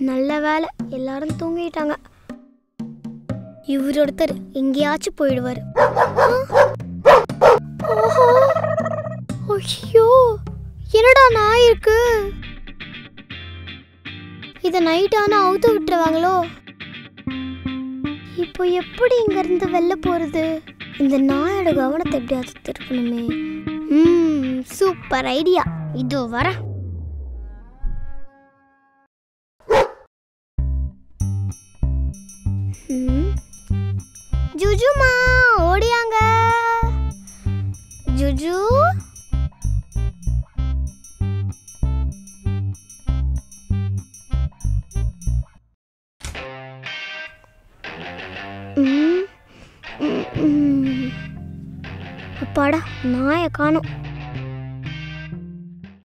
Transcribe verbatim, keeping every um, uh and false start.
நல்ல வேலை எல்லாரும் தூங்கிட்டாங்க. இவர் ஒருத்தர் எங்கேயாச்சும் போயிடுவார். ஓஹோ, ஐயோ என்னடா நாய் இருக்கு. இதை நைட் ஆனா அவுத்து விட்டுருவாங்களோ. இப்போ எப்படி இங்க இருந்து வெளில போறது? இந்த நாயோட கவனத்தை எப்படியாவது திருப்பணுமே. ம் சூப்பர் ஐடியா. இதோ வர. ஜுஜுமா ஓடியாங்க. ஜுஜு அப்பாடா நாயை காணோம்.